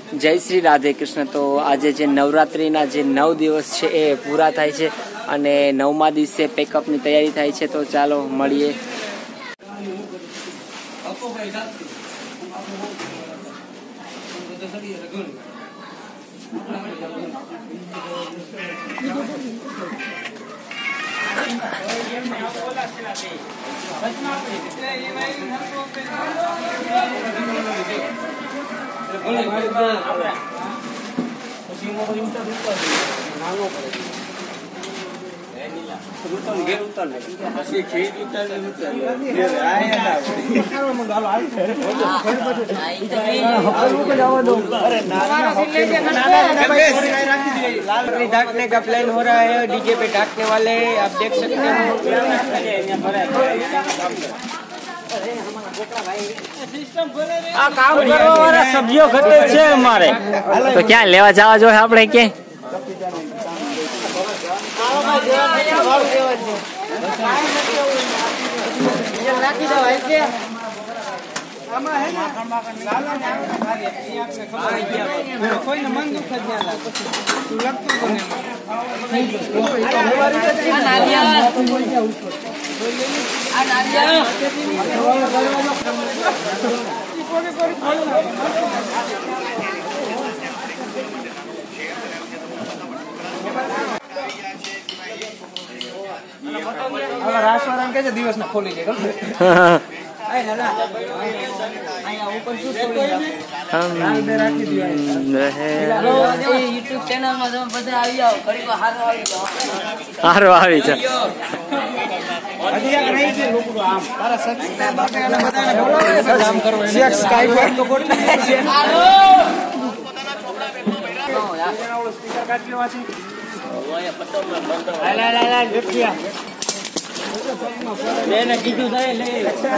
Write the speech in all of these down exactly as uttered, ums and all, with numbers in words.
જય શ્રી રાધે કૃષ્ણ। તો આજે જે નવરાત્રિના જે નવ દિવસ છે એ પૂરા થાય છે અને નવમા દિવસે પેકઅપની તૈયારી થાય છે। તો ચાલો મળીએ। ढाकने का प्लान हो रहा है, डीजे पे ढाकने वाले आप देख सकते हो। आ काम करो वाला सब्जियों खरीदे छे हमारे। तो क्या लेवा जावा जो है આપણે કે કોઈને મન દુખ જ ના લાગે તું લગતું બને આ નારિયા આ રાસવારામ કે છે દિવસ ના ખોલી દે ગમ આય ના આયા ઉપર શું ખોલી લાલ બે રાખી દીવા હે YouTube ચેનલ માં તમે બધા આવી જાવ ઘડીક હારો આવી જાવ હારો આવી છે હજી એક રહી છે લોકો આમ તારા સબસ્ક્રાઇબર કે અને બધાને બોલો કામ કરો એને સબસ્ક્રાઇબર તો ગોઠવી છે હાલો નો યાર ઓલો સ્પીકર કાઢી લેવા છે ઓયા પટ્ટો માં બંધ લા લા લા લેફ્ટિયા લેને કીધું થાય લે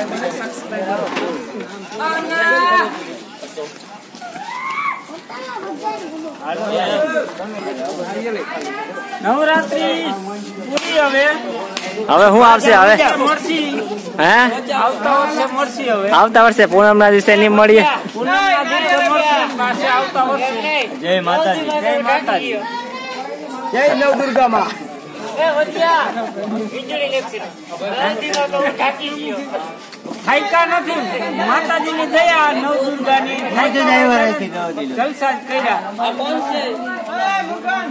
નવરાત્રી પૂરી હવે હવે હું આવશે હવે મળશી હે આવતા વર્ષે મળશી હવે આવતા વર્ષે પૂનમના દિવસે ની મળીએ પૂનમના દિવસે મળશી પાછે આવતા વર્ષે જય માતાજી જય માતાજી જય નવ દુર્ગા માં એ વચ્ચા વીજળી લેપસી રાંધીનો તો ઢાકી ગયો ખાઈકા નથી માતાજીની દયા નવ દુર્ગાની નાજે આવ્યા રાખી દો દિલ જલસા જ કર્યા આ કોણ છે એ મુરગાન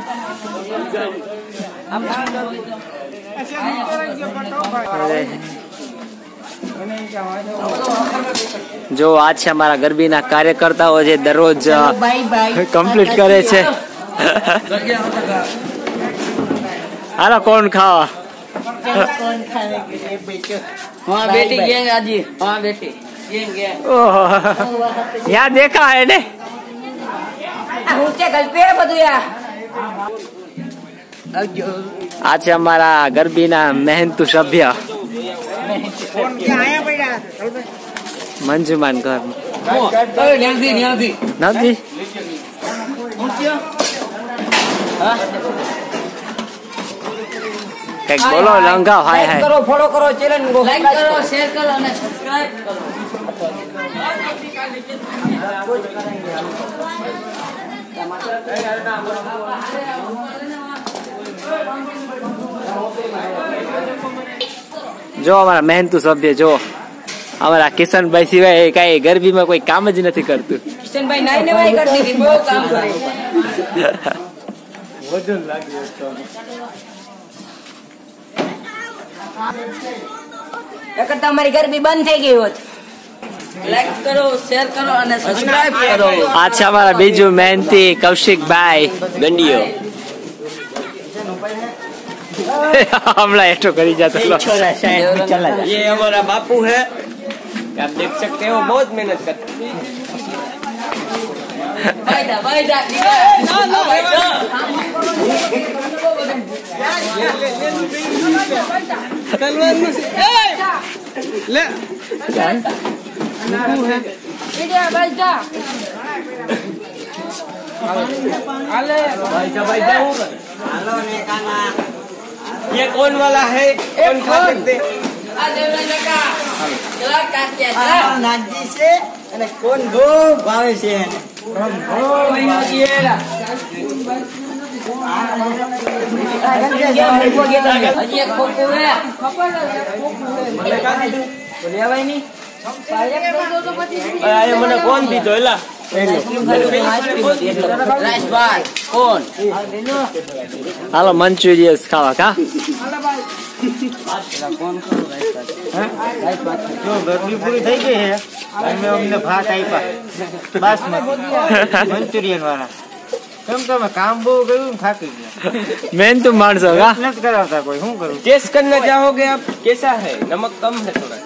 આમ જો આ છે અમારા ગરબીના કાર્યકર્તાઓ જે દરરોજ કમ્પ્લીટ કરે છે હાલો કોણ ખાવા कौन खाने के लिए बेचो वहाँ बेटी गैंग आजी वहाँ बेटी गैंग गैंग ओह यहाँ देखा है ने ऊंचे गल पे બધું યાર આ છે અમારા ગરબીના મહેનતુ સભ્ય કોણ કે આયા પડ્યા મંજુમાન ઘર ઓય ન્યાથી ન્યાથી નથી હા કઈક બોલો લંઘાવ હાય હાય કરો ફોલો કરો ચેનલ કો લાઈક કરો શેર કરો અને સબસ્ક્રાઇબ કરો જો અમારા મહેનતુ સભ્ય જો અમારા કિશનભાઈ સિવાય કઈ ગરબીમાં કોઈ કામ જ નથી કરતું કિશનભાઈ નાઈ નવાઈ કરતી હતી બહુ કામ કરે વજન લાગ્યો તો એક તમારી ગરબી બંધ થઈ ગઈ હોત લાઈક કરો શેર કરો અને સબસ્ક્રાઇબ કરો આ છે અમારા બીજું મહેનતી કૌશિકભાઈ ગંડિયો हमला एटो करी जाता ये हमारा बापू है आप देख सकते हो बहुत मेहनत करते हैं ये कौन वाला है कौन खा सकते नाजी से कोण गो भावे છે હજી એક ખોખું હે લેવાય નહીં મને કોણ દીધો એલા કોણ હાલો મંચુરિયસ ખાવા કા જો ગરમી પૂરી થઈ ગઈ છે અમે અમને ભાત આપ્યા બાસમતી મંચુરિયન વાળા કેમ તમે કામ બહુ કર્યું થાકી ગયા મેન તું માણસો કા નથી કરાવતા કોઈ શું કરું टेस्ट करना चाहोगे आप कैसा है नमक कम है थोड़ा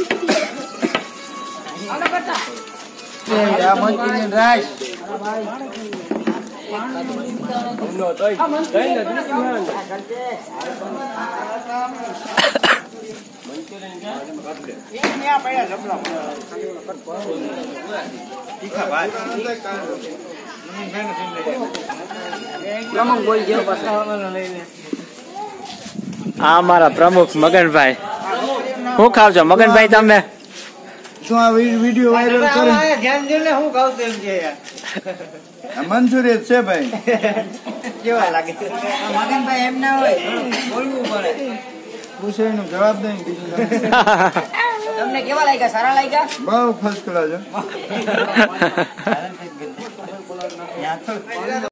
આ મંચુરિયન રાઈસ પ્રમુખ બોલ જેવો આ મારા પ્રમુખ મગનભાઈ શું ખાવજો મગનભાઈ તમે શું આ વિડીયો વાયરલ કરે ધ્યાન દે ને હું ખાવ તેમ છે મંચુરિયન છે ભાઈ કેવા લાગે મગનભાઈ એમ ના હોય બોલવું પડે પૂછે એનો જવાબ દઈ બીજું તમને કેવા લાગ્યા સારા લાગ્યા બહુ ફર્સ્ટ ક્લાસ છે